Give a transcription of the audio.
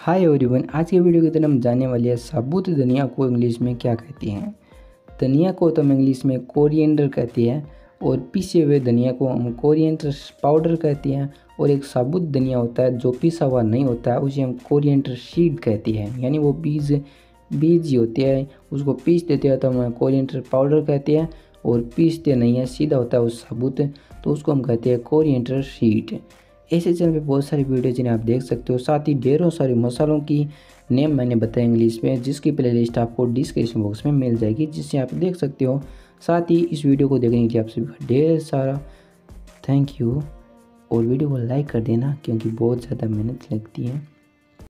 Hi everyone, आज की video की तरफ हम जानने वाले हैं साबुत धनिया को इंग्लिश में क्या कहते हैं। धनिया को तो हम इंग्लिश में कोरिएंडर कहते हैं और पीसे हुए धनिया को हम कोरिएंडर पाउडर कहते हैं। और एक साबुत धनिया होता है जो पिसा हुआ नहीं होता है, उसे हम कोरिएंडर सीड कहते हैं। यानी वो बीज ही होते हैं, उसको पीस देते हैं तो हम कोरिएंडर पाउडर कहते हैं। और पीसते नहीं है, सीधा होता है वो साबुत, तो उसको हम कहते हैं कोरिएंडर सीड। ऐसे चैनल पे बहुत सारी वीडियो जिन्हें आप देख सकते हो, साथ ही ढेरों सारे मसालों की नेम मैंने बताया इंग्लिश में, जिसकी प्लेलिस्ट आपको डिस्क्रिप्शन बॉक्स में मिल जाएगी, जिससे आप देख सकते हो। साथ ही इस वीडियो को देखने के लिए आप सभी का ढेर सारा थैंक यू। और वीडियो को लाइक कर देना क्योंकि बहुत ज़्यादा मेहनत लगती है।